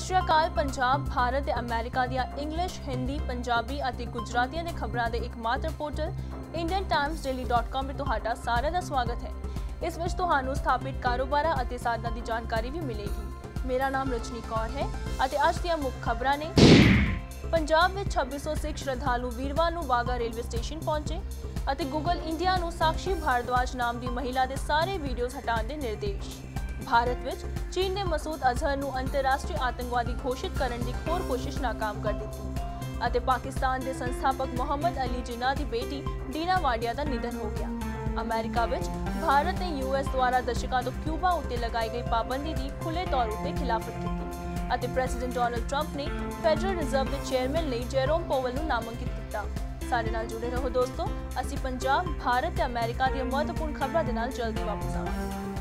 ਸ਼੍ਰੀ ਅਕਾਲ। ਪੰਜਾਬ, ਭਾਰਤ ਤੇ ਅਮਰੀਕਾ ਦੀਆਂ ਇੰਗਲਿਸ਼, ਹਿੰਦੀ, ਪੰਜਾਬੀ ਅਤੇ ਗੁਜਰਾਤੀਆਂ ਦੇ ਖਬਰਾਂ ਦੇ ਇੱਕਮਾਤਰ ਪੋਰਟਲ indiantimesdaily.com ਵਿੱਚ ਤੁਹਾਡਾ ਸਾਰਿਆਂ ਦਾ ਸਵਾਗਤ ਹੈ। ਇਸ ਵਿੱਚ ਤੁਹਾਨੂੰ ਸਥਾਪਿਤ ਕਾਰੋਬਾਰਾਂ ਅਤੇ ਸਾਧਨਾਂ ਦੀ ਜਾਣਕਾਰੀ ਵੀ ਮਿਲੇਗੀ। ਮੇਰਾ ਨਾਮ ਰਚਨੀ ਕੌਰ ਹੈ ਅਤੇ ਅੱਜ ਦੀਆਂ ਮੁੱਖ ਖਬਰਾਂ ਨੇ। ਪੰਜਾਬ ਵਿੱਚ 2600 ਸਿੱਖ ਸ਼ਰਧਾਲੂ ਵੀਰਵਾਰ ਨੂੰ ਵਾਗਾ ਰੇਲਵੇ ਸਟੇਸ਼ਨ ਪਹੁੰਚੇ ਅਤੇ ਗੂਗਲ ਇੰਡੀਆ ਨੂੰ ਸਾਕਸ਼ੀ ਭਾਰਦਵਾਜ ਨਾਮ ਦੀ ਮਹਿਲਾ ਦੇ ਸਾਰੇ ਵੀਡੀਓਜ਼ ਹਟਾਉਣ ਦੇ ਨਿਰਦੇਸ਼। ਭਾਰਤ ਵਿੱਚ ਚੀਨ ਨੇ ਮਸੂਦ ਅਜ਼ਹਰ ਨੂੰ ਅੰਤਰਰਾਸ਼ਟਰੀ ਆਤੰਕਵਾਦੀ ਘੋਸ਼ਿਤ ਕਰਨ ਦੀ ਹੋਰ ਕੋਸ਼ਿਸ਼ ਨਾਕਾਮ ਕਰ ਦਿੱਤੀ ਅਤੇ ਪਾਕਿਸਤਾਨ ਦੇ ਸੰਸਥਾਪਕ ਮੁਹੰਮਦ ਅਲੀ ਜਿਨਾਹ ਦੀ ਬੇਟੀ ਡੀਨਾ ਵਾਡੀਆ ਦਾ ਨਿਧਨ ਹੋ ਗਿਆ। ਅਮਰੀਕਾ ਵਿੱਚ ਭਾਰਤ ਨੇ US ਦੁਆਰਾ ਦਸ਼ਕਾਂ ਤੋਂ ਕਿਊਬਾ ਉੱਤੇ ਲਗਾਈ ਗਈ ਪਾਬੰਦੀ ਦੀ ਖੁੱਲ੍ਹੇ ਤੌਰ ਉੱਤੇ ਖਿਲਾਫਤ ਕੀਤੀ ਅਤੇ ਪ੍ਰੈਜ਼ੀਡੈਂਟ ਡੋਨਾਲਡ ਟਰੰਪ ਨੇ ਫੈਡਰਲ ਰਿਜ਼ਰਵ ਦੇ ਚੇਅਰਮੈਨ ਲਈ ਜੈਰੋਮ ਪਾਵਲ ਨੂੰ ਨਾਮਜ਼ਦ ਕੀਤਾ। ਸਾਡੇ ਨਾਲ ਜੁੜੇ ਰਹੋ ਦੋਸਤੋ। ਅਸੀਂ ਪੰਜਾਬ, ਭਾਰਤ ਤੇ ਅਮਰੀਕਾ ਦੀਆਂ ਮਹੱਤਵਪੂਰਨ ਖਬਰਾਂ ਦੇ ਨਾਲ ਜਲਦੀ ਵਾਪਸ ਆਵਾਂਗੇ।